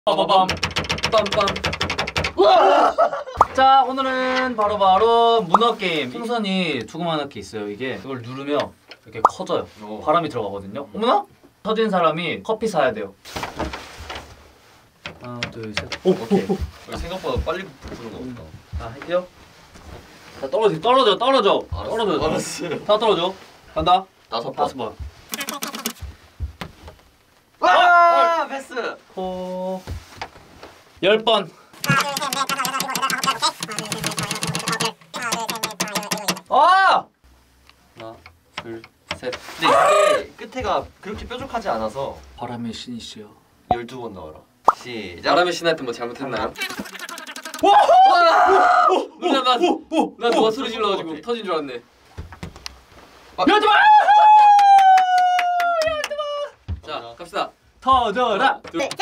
빠바밤 빰빰. 자, 오늘은 바로 문어 게임. 풍선이 조그맣게 있어요. 이게 이걸 누르면 이렇게 커져요. 바람이 들어가거든요. 어머나? 터진 사람이 커피 사야 돼요. 하나, 둘, 셋. 오케이. 생각보다 빨리 부는 거 같다. 자, 할게요. 자, 떨어져. 알았어요. 다 떨어져. 간다. 5번. 5번. 와! 패스! 10번. 아! 하나, 둘, 셋. 근데 이게 끝에가 그렇게 뾰족하지 않아서 바람의 신이시여. 12번 넣어라. 시작. 바람의 신할 때 뭐 잘못했나요? 나 누가 소리 질러가지고 터진 줄 알았네. 열두번! 자, 갑시다. 터져라!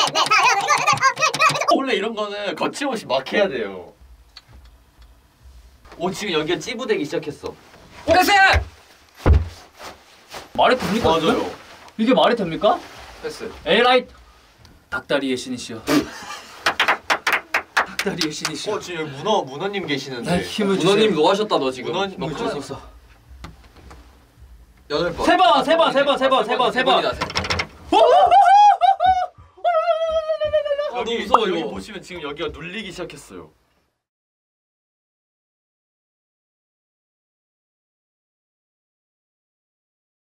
원래 이런 거는 거침없이 막 해야 돼요. 오, 지금 여기가 찌부되기 시작했어. 패스! 말이 됩니까? 맞아요. 지금? 이게 말이 됩니까? 패스. 에라이 닭다리의 신이시여. 닭다리의 신이시여. 지금 여기 문어님 계시는데. 날 힘을 주세요. 문어님 뭐 하셨다 너 지금? 문어님 뭐 어쩔 수 없어. 8번. 세 번. 세 번이다. 여기, 너무 무서워, 여기 이거. 보시면 지금 여기가 눌리기 시작했어요.